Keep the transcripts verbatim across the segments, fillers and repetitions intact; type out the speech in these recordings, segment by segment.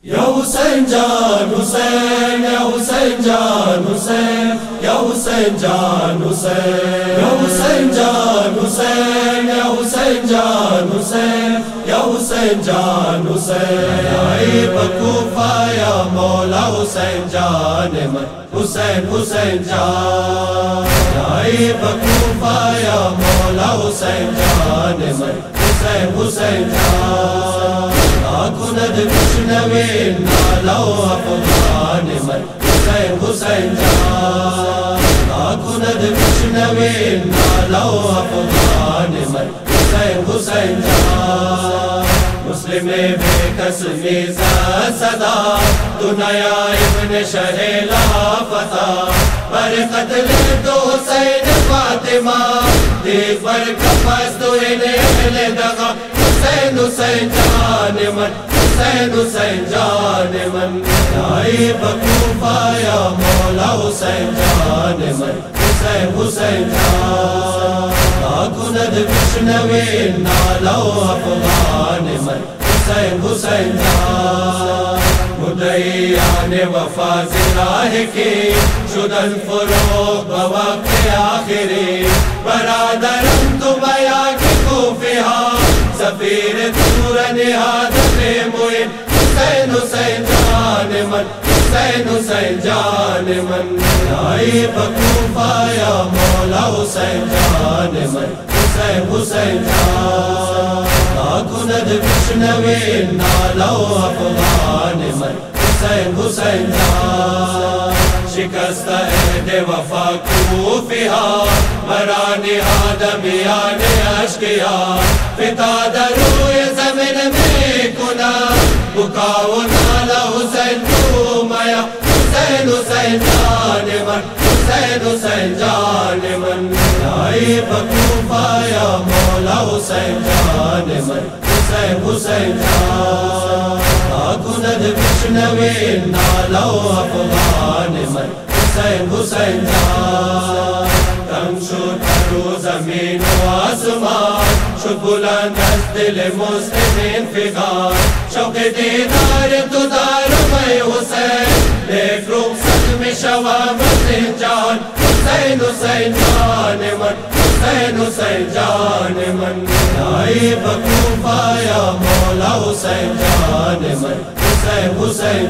یا حسین جان حسین یا حسین جان حسین یا حسین جان حسین یا حسین جان حسین یا حسین جان حسین یا حسین جان حسین آئی بکوفہ یا مولا حسین جان من حسین حسین جان آئی بکوفہ یا مولا حسین جان من حسین حسین جان کند بشنوین نالو افغان من حسین حسین جان کند بشنوین نالو افغان من حسین حسین جان مسلم بے قسمی صدا دنیا ابن شہیلا فتح پر قتل دو حسین فاطمہ دیکھ پر کفاس تو انہیں اہل دغا حسین حسین جان من حسین حسین جان من آئی بکوفہ یا مولا حسین جان من حسین حسین جان کند بشنوین نالو افغان من حسین حسین جان مدعیان وفا زراہ کی شدن فروغ بوقت آخری برادرم تو بیا کی کوفیہا سفیر دور نہاد پہ موئن حسین حسین جان من حسین حسین جان من آئی بکوفہ یا مولا حسین جان من حسین حسین جان کند بشنوین نالو افغان من حسین حسین جان شکست عہد وفا کوفیہا مرانی آدمیان اشکیا فتاد روی زمین میں کنا بکاو نالا حسین تو میا حسین حسین جان من حسین حسین جان من آئی بکوفہ یا مولا حسین جان من حسین حسین جان کند بشنوین نالو افغان من حسین حسین جان تنگ شد رو زمین و آسمان شد بلند از دل مسلمین فغان شوق دیدار تو دارم اے حسین دیکھ رخصت میں شوامت جان حسین حسین جان من حسین حسین جان من آئی بکوفہ یا مولا حسین جان من حسین حسین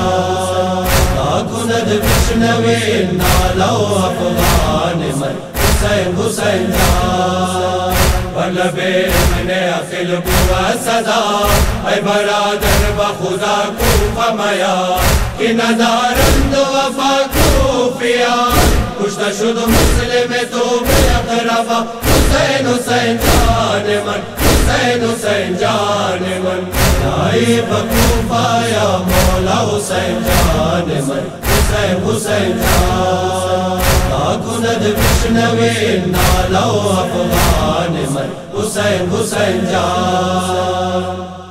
جان کند بشنوین نالو افغان من حسین حسین جان بلب ابن عقل بوا صدا اے برادر بخدا کوفہ میا کہ ندارند وفا کوفیا کشتہ شد مسلم تو بے اقربا حسین حسین جان من حسین حسین جان من آئی بکوفہ یا مولا حسین جان من حسین حسین جان کند بشنوین نالو افغان من حسین حسین جان